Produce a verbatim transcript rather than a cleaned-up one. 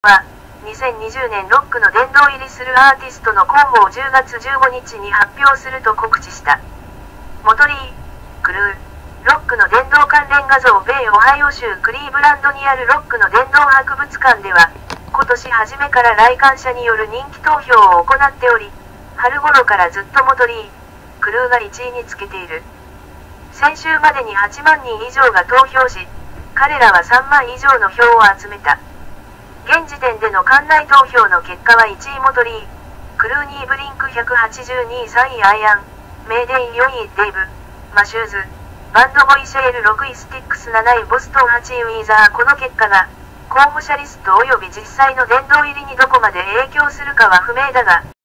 は、にせんにじゅうねんロックの殿堂入りするアーティストの候補をじゅうがつじゅうごにちに発表すると告知した。モトリー・クルー、ロックの殿堂関連画像米オハイオ州クリーブランドにあるロックの殿堂博物館では、今年初めから来館者による人気投票を行っており、春頃からずっとモトリー・クルーがいちいにつけている。先週までにはちまんにん以上が投票し、彼らはさんまん以上の票を集めた。現時点での館内投票の結果はいちいモトリー・クルーにいブリンクひゃくはちじゅうにいさんいアイアン、メイデイよんいデイブ、マシューズ、バンドボイシェールろくいスティックスなないボストンはちいウィーザー。この結果が、候補者リスト及び実際の殿堂入りにどこまで影響するかは不明だが、